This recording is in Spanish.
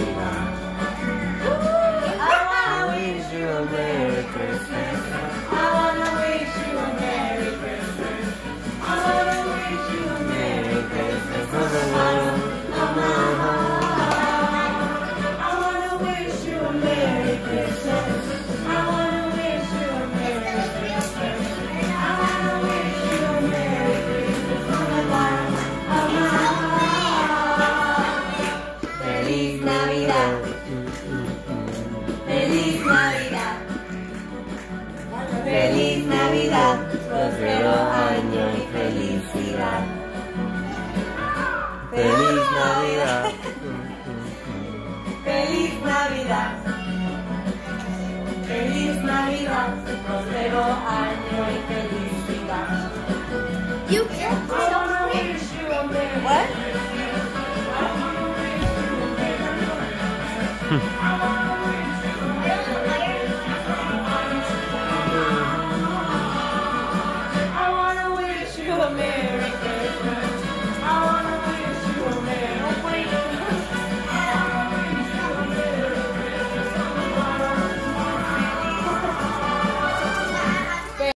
wish you a Merry Christmas. I wanna wish you a Merry Christmas. I wanna wish you a Merry Christmas from the bottom of my heart. I wanna wish you a Merry Christmas. I wanna wish you a Merry Christmas. I wanna wish you a Merry Christmas from the bottom of my heart. Feliz Navidad. Feliz Navidad. Feliz Navidad, próspero año y felicidad. Feliz Navidad. Feliz Navidad. Feliz Navidad, próspero año y felicidad. You can't I wanna wish you a Merry What? Christmas. I wanna wish you a Merry Christmas.